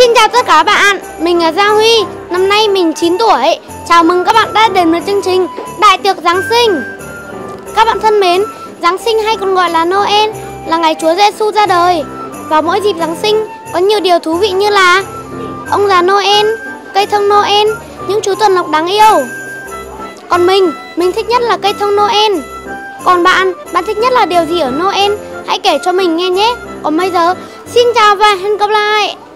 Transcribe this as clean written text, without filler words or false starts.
Xin chào tất cả các bạn, mình là Gia Huy, năm nay mình 9 tuổi. Chào mừng các bạn đã đến với chương trình Đại tiệc Giáng sinh. Các bạn thân mến, Giáng sinh hay còn gọi là Noel là ngày Chúa Giêsu ra đời. Vào mỗi dịp Giáng sinh có nhiều điều thú vị như là ông già Noel, cây thông Noel, những chú tuần lộc đáng yêu. Còn mình thích nhất là cây thông Noel. Còn bạn thích nhất là điều gì ở Noel? Hãy kể cho mình nghe nhé. Còn bây giờ, xin chào và hẹn gặp lại.